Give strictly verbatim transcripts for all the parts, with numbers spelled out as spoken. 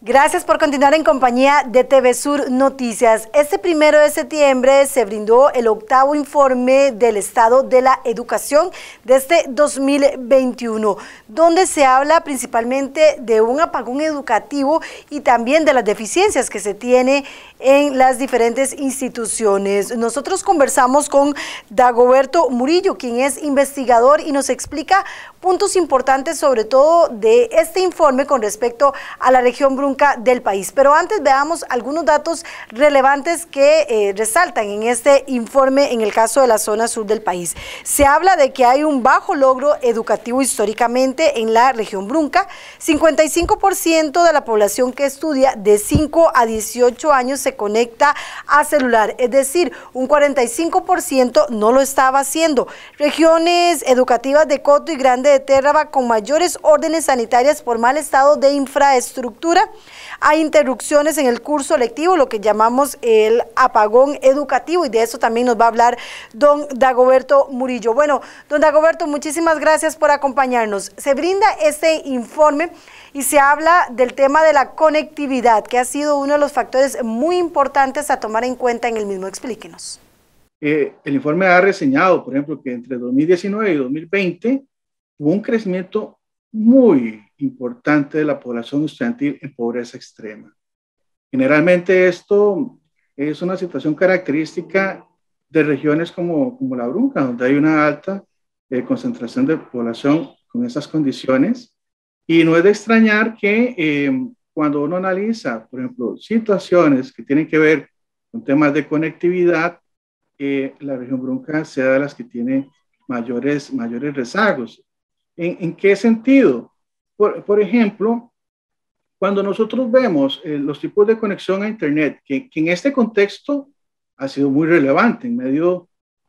Gracias por continuar en compañía de T V Sur Noticias. Este primero de septiembre se brindó el octavo informe del estado de la educación de este dos mil veintiuno, donde se habla principalmente de un apagón educativo y también de las deficiencias que se tiene en las diferentes instituciones. Nosotros conversamos con Dagoberto Murillo, quien es investigador y nos explica puntos importantes sobre todo de este informe con respecto a la región Brunca del país. Pero antes veamos algunos datos relevantes que eh, resaltan en este informe en el caso de la zona sur del país. Se habla de que hay un bajo logro educativo históricamente en la región Brunca. cincuenta y cinco por ciento de la población que estudia de cinco a dieciocho años se conecta a celular, es decir, un cuarenta y cinco por ciento no lo estaba haciendo. Regiones educativas de Coto y Grande de Térraba con mayores órdenes sanitarias por mal estado de infraestructura. Hay interrupciones en el curso lectivo, lo que llamamos el apagón educativo, y de eso también nos va a hablar don Dagoberto Murillo. Bueno, don Dagoberto, muchísimas gracias por acompañarnos. Se brinda este informe y se habla del tema de la conectividad, que ha sido uno de los factores muy importantes a tomar en cuenta en el mismo. Explíquenos. Eh, el informe ha reseñado, por ejemplo, que entre dos mil diecinueve y dos mil veinte hubo un crecimiento muy importante de la población estudiantil en pobreza extrema. Generalmente esto es una situación característica de regiones como, como la Brunca, donde hay una alta eh, concentración de población con esas condiciones. Y no es de extrañar que eh, cuando uno analiza, por ejemplo, situaciones que tienen que ver con temas de conectividad, eh, la región Brunca sea de las que tiene mayores, mayores rezagos. ¿En, en qué sentido? Por, por ejemplo, cuando nosotros vemos eh, los tipos de conexión a Internet, que, que en este contexto ha sido muy relevante en medio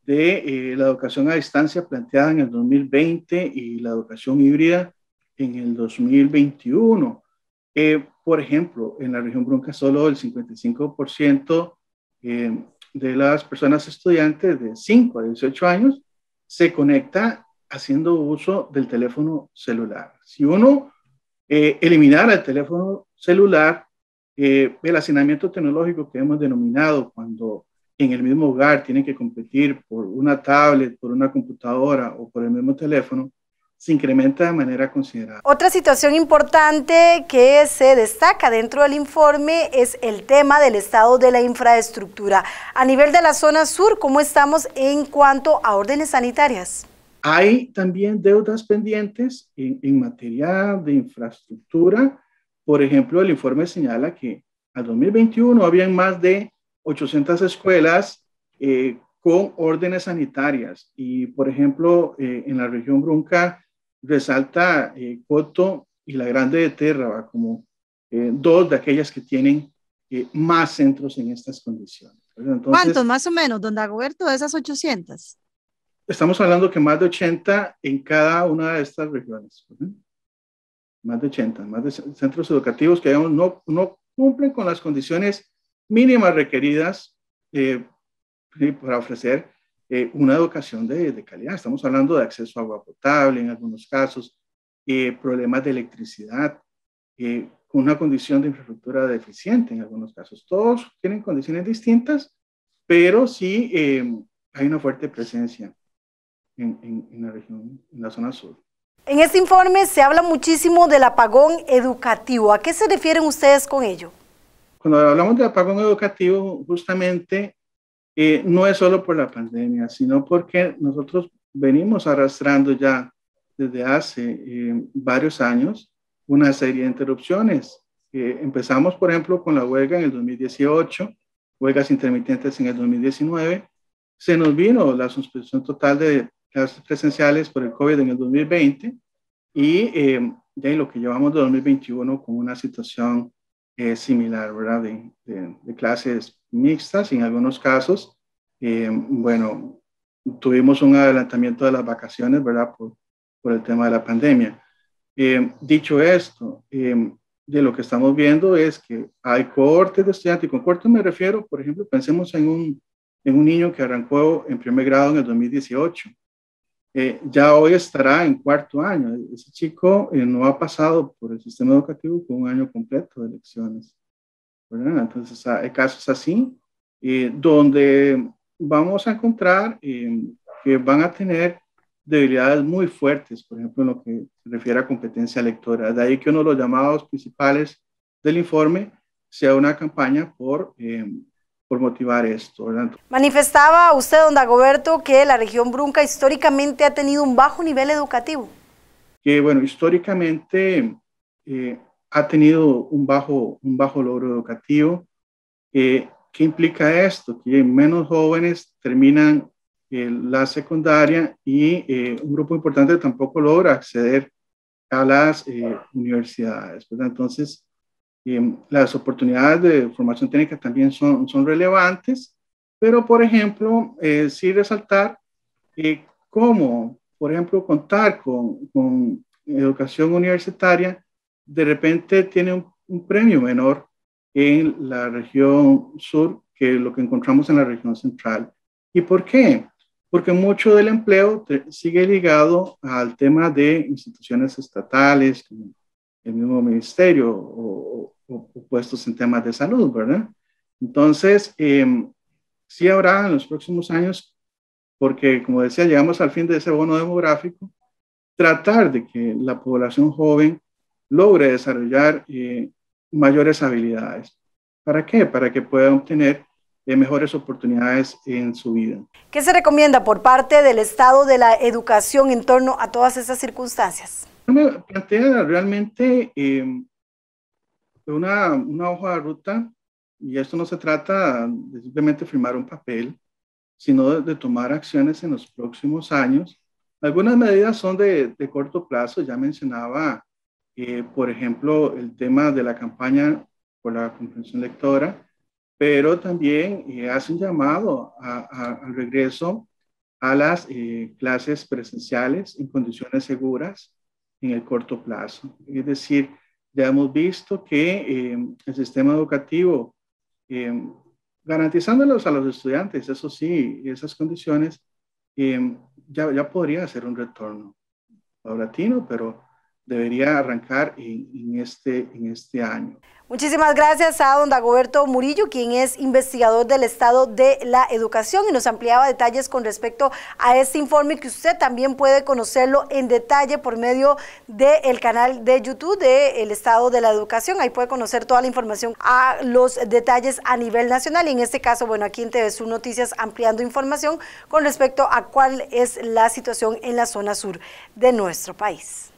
de eh, la educación a distancia planteada en el dos mil veinte y la educación híbrida en el dos mil veintiuno. Eh, por ejemplo, en la región Brunca solo el cincuenta y cinco por ciento eh, de las personas estudiantes de cinco a dieciocho años se conecta haciendo uso del teléfono celular. Si uno eh, eliminara el teléfono celular, eh, el hacinamiento tecnológico que hemos denominado cuando en el mismo hogar tienen que competir por una tablet, por una computadora o por el mismo teléfono, se incrementa de manera considerable. Otra situación importante que se destaca dentro del informe es el tema del estado de la infraestructura. A nivel de la zona sur, ¿cómo estamos en cuanto a órdenes sanitarias? Hay también deudas pendientes en, en materia de infraestructura. Por ejemplo, el informe señala que al dos mil veintiuno habían más de ochocientas escuelas eh, con órdenes sanitarias. Y, por ejemplo, eh, en la región Brunca resalta eh, Coto y la Grande de Térraba como eh, dos de aquellas que tienen eh, más centros en estas condiciones. Entonces, ¿cuántos más o menos, don Dagoberto, de esas ochocientas? Estamos hablando que más de ochenta en cada una de estas regiones. ¿Sí? Más de ochenta, más de centros educativos que digamos, no, no cumplen con las condiciones mínimas requeridas eh, para ofrecer eh, una educación de, de calidad. Estamos hablando de acceso a agua potable en algunos casos, eh, problemas de electricidad, eh, con una condición de infraestructura deficiente en algunos casos. Todos tienen condiciones distintas, pero sí eh, hay una fuerte presencia En, en, en la región, en la zona sur. En este informe se habla muchísimo del apagón educativo. ¿A qué se refieren ustedes con ello? Cuando hablamos de apagón educativo, justamente eh, no es solo por la pandemia, sino porque nosotros venimos arrastrando ya desde hace eh, varios años una serie de interrupciones. Eh, empezamos, por ejemplo, con la huelga en el dos mil dieciocho, huelgas intermitentes en el dos mil diecinueve. Se nos vino la suspensión total de clases presenciales por el COVID en el dos mil veinte y eh, ya en lo que llevamos de dos mil veintiuno con una situación eh, similar, ¿verdad? De, de, de clases mixtas y en algunos casos, eh, bueno, tuvimos un adelantamiento de las vacaciones, ¿verdad? Por, por el tema de la pandemia. Eh, dicho esto, eh, de lo que estamos viendo es que hay cohortes de estudiantes, y con cohortes me refiero, por ejemplo, pensemos en un, en un niño que arrancó en primer grado en el dos mil dieciocho. eh, ya hoy estará en cuarto año. Ese chico eh, no ha pasado por el sistema educativo con un año completo de lecciones, ¿verdad? Entonces hay casos así, eh, donde vamos a encontrar eh, que van a tener debilidades muy fuertes, por ejemplo, en lo que se refiere a competencia lectora. De ahí que uno de los llamados principales del informe sea una campaña por, eh, por motivar esto, ¿verdad? Manifestaba usted, don Dagoberto, que la región Brunca históricamente ha tenido un bajo nivel educativo. Que, bueno, históricamente eh, ha tenido un bajo, un bajo logro educativo. Eh, ¿Qué implica esto? Que menos jóvenes terminan eh, la secundaria y eh, un grupo importante tampoco logra acceder a las eh, universidades, ¿verdad? Entonces, eh, las oportunidades de formación técnica también son, son relevantes, pero, por ejemplo, eh, sí resaltar eh, cómo, por ejemplo, contar con, con educación universitaria, de repente tiene un, un premio menor en la región sur que lo que encontramos en la región central. ¿Y por qué? Porque mucho del empleo te, sigue ligado al tema de instituciones estatales, como el mismo ministerio o, o, o puestos en temas de salud, ¿verdad? Entonces, eh, sí habrá en los próximos años, porque como decía, llegamos al fin de ese bono demográfico, tratar de que la población joven logre desarrollar eh, mayores habilidades. ¿Para qué? Para que pueda obtener eh, mejores oportunidades en su vida. ¿Qué se recomienda por parte del Estado de la educación en torno a todas esas circunstancias? Me plantea realmente eh, una, una hoja de ruta, y esto no se trata de simplemente firmar un papel, sino de, de tomar acciones en los próximos años. Algunas medidas son de, de corto plazo, ya mencionaba, eh, por ejemplo, el tema de la campaña por la comprensión lectora, pero también eh, hace un llamado a, a, al regreso a las eh, clases presenciales en condiciones seguras en el corto plazo. Es decir, ya hemos visto que eh, el sistema educativo, eh, garantizándolos a los estudiantes, eso sí, esas condiciones, eh, ya, ya podría ser un retorno paulatino, pero debería arrancar en, en, este, en este año. Muchísimas gracias a don Dagoberto Murillo, quien es investigador del Estado de la Educación y nos ampliaba detalles con respecto a este informe que usted también puede conocerlo en detalle por medio del canal de YouTube del Estado de la Educación. Ahí puede conocer toda la información a los detalles a nivel nacional y en este caso, bueno, aquí en T V Sur Noticias ampliando información con respecto a cuál es la situación en la zona sur de nuestro país.